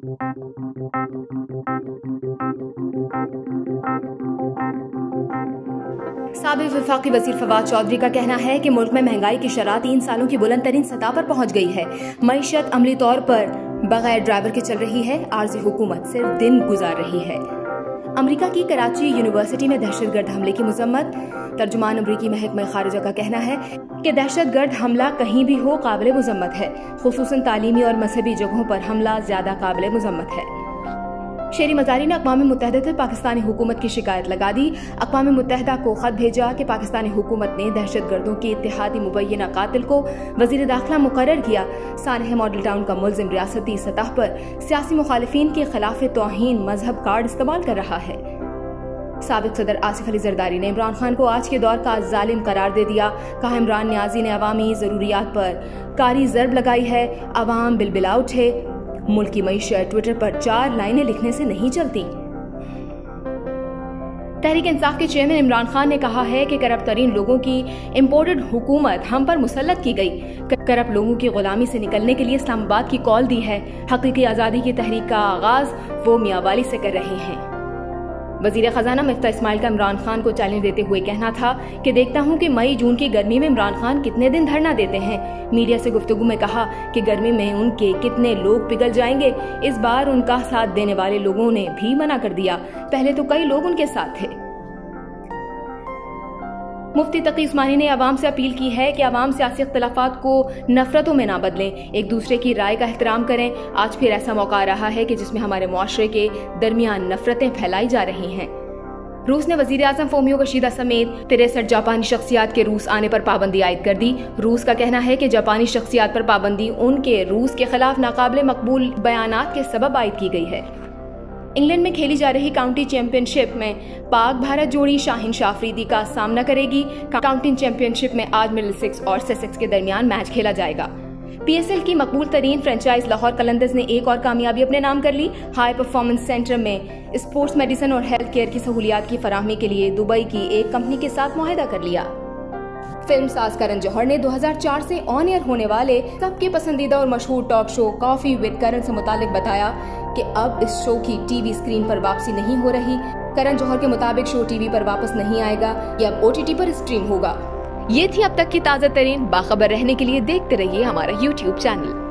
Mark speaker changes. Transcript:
Speaker 1: साबिक़ वफाकी वज़ीर फवाद चौधरी का कहना है कि मुल्क में महंगाई की शरह 3 सालों की बुलंद तरीन सतह पर पहुंच गई है। मईशत अमली तौर पर बगैर ड्राइवर के चल रही है। आर्जी हुकूमत सिर्फ दिन गुजार रही है। अमेरिका की कराची यूनिवर्सिटी में दहशतगर्द हमले की मजम्मत। तर्जुमान अमरीकी महकमा खारिजा का कहना है कि दहशतगर्द हमला कहीं भी हो काबिल मजम्मत है, खुसूसन तालीमी और मजहबी जगहों पर हमला ज्यादा काबिल मजम्मत है। शेरी मजारी ने अक़वाम मुत्तहिदा से पाकिस्तानी हुकूमत की शिकायत लगा दी। अक़वाम मुत्तहिदा को खत भेजा कि पाकिस्तानी हुकूमत ने दहशतगर्दों के इत्तेहादी मुबैना कातिल को वज़ीर दाखिला मुकर्रर किया। सानह मॉडल टाउन का मुल्ज़िम रियासती सतह पर सियासी मुखालिफिन के खिलाफ तौहीन मजहब कार्ड इस्तेमाल कर रहा है। साबिक़ सदर आसिफ अली जरदारी ने इमरान खान को आज के दौर का जालिम करार दे दिया। कहा, इमरान न्याजी ने अवामी ज़रूरियात पर कारी ज़रब लगाई है। अवाम बिलबिला उठे। मुल्क की मईशत ट्विटर पर 4 लाइनें लिखने से नहीं चलती। तहरीक इंसाफ के चेयरमैन इमरान खान ने कहा है कि करप्ट तरीन लोगों की इम्पोर्टेड हुकूमत हम पर मुसल्लत की गई। करप्ट लोगों की गुलामी से निकलने के लिए इस्लामाबाद की कॉल दी है। हकीकी आज़ादी की तहरीक का आगाज वो मियांवाली से कर रहे हैं। वजीर खजाना मिफ्ता इस्माइल का इमरान खान को चैलेंज देते हुए कहना था कि देखता हूं कि मई जून की गर्मी में इमरान खान कितने दिन धरना देते हैं। मीडिया से गुफ्तगू में कहा कि गर्मी में उनके कितने लोग पिघल जाएंगे। इस बार उनका साथ देने वाले लोगों ने भी मना कर दिया। पहले तो कई लोग उनके साथ थे। मुफ्ती तकी उस्मानी ने अवाम से अपील की है कि अवाम सियासी इख्तिलाफात को नफरतों में ना बदलें, एक दूसरे की राय का एहतराम करें। आज फिर ऐसा मौका आ रहा है कि जिसमें हमारे मुआशरे के दरमियान नफरतें फैलाई जा रही हैं। रूस ने वजीर आजम फोमियो कशीदा समेत 63 जापानी शख्सियात के रूस आने पर पाबंदी आयद कर दी। रूस का कहना है कि जापानी शख्सियात पर पाबंदी उनके रूस के खिलाफ नाकाबिले मकबूल बयानात के सबब आयद की गई है। इंग्लैंड में खेली जा रही काउंटी चैंपियनशिप में पाक भारत जोड़ी शाहीन शाह अफरीदी का सामना करेगी। काउंटी चैंपियनशिप में आज मिडलसेक्स और ससेक्स के दरमियान मैच खेला जाएगा। PSL की मकबूल तरीन फ्रेंचाइज लाहौर कलंदर्स ने एक और कामयाबी अपने नाम कर ली। हाई परफॉर्मेंस सेंटर में स्पोर्ट्स मेडिसिन और हेल्थ केयर की सहूलियात की फराहमी के लिए दुबई की एक कंपनी के साथ मुआहिदा कर लिया। फिल्म साज करण जौहर ने 2004 से ऑन एयर होने वाले सबके पसंदीदा और मशहूर talk show coffee with Karan से मुतालिक बताया कि अब इस शो की टीवी स्क्रीन पर वापसी नहीं हो रही। करण जौहर के मुताबिक शो टीवी पर वापस नहीं आएगा, ये अब OTT पर स्ट्रीम होगा। ये थी अब तक की ताज़ा तरीन। बाखबर रहने के लिए देखते रहिए हमारा YouTube चैनल।